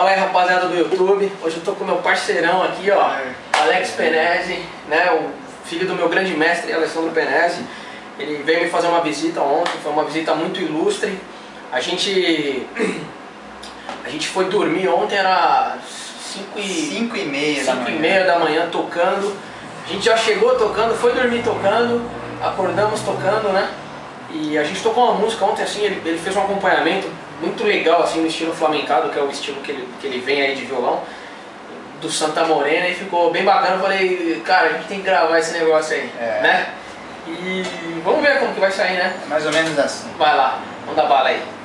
Fala aí, rapaziada do YouTube. Hoje eu tô com meu parceirão aqui, ó, Alex Penese, né, o filho do meu grande mestre, Alessandro Penese. Ele veio me fazer uma visita ontem, foi uma visita muito ilustre. A gente foi dormir ontem, era 5h30 da manhã tocando. A gente já chegou tocando, foi dormir tocando, acordamos tocando, né? E a gente tocou uma música ontem, assim, ele fez um acompanhamento muito legal, assim, no estilo flamencado, que é o estilo que ele vem aí de violão, do Santa Morena, e ficou bem bacana. Eu falei, cara, a gente tem que gravar esse negócio aí, né? E vamos ver como que vai sair, né? É mais ou menos assim. Vai lá, vamos dar bala aí.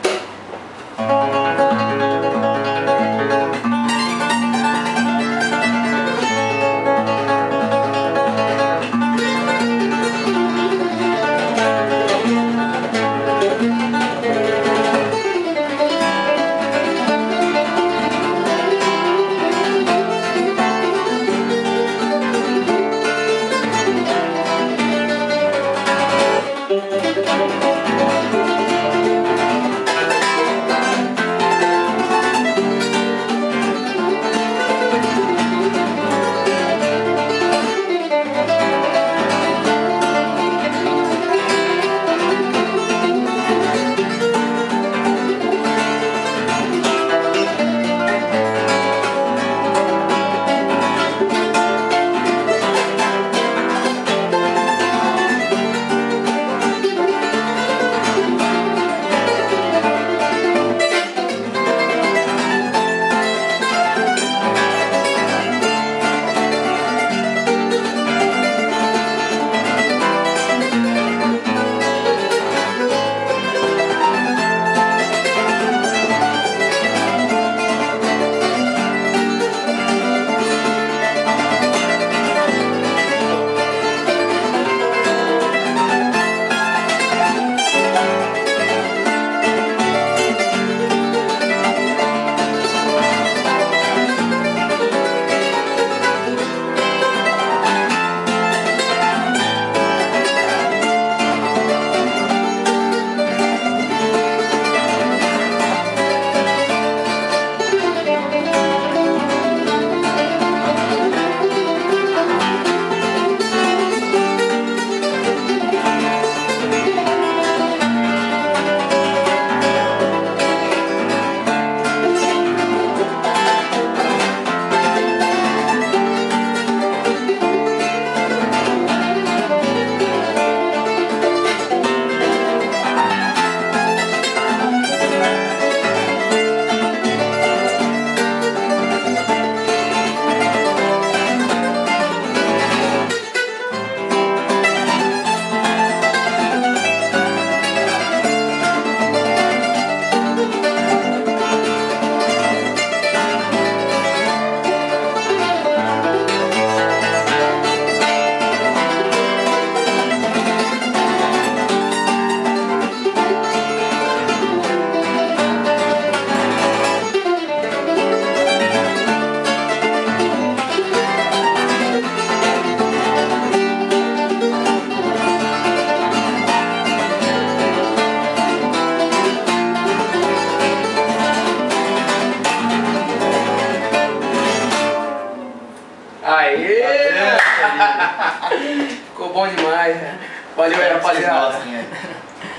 Aê! Ficou bom demais, né? Valeu aí, rapaziada.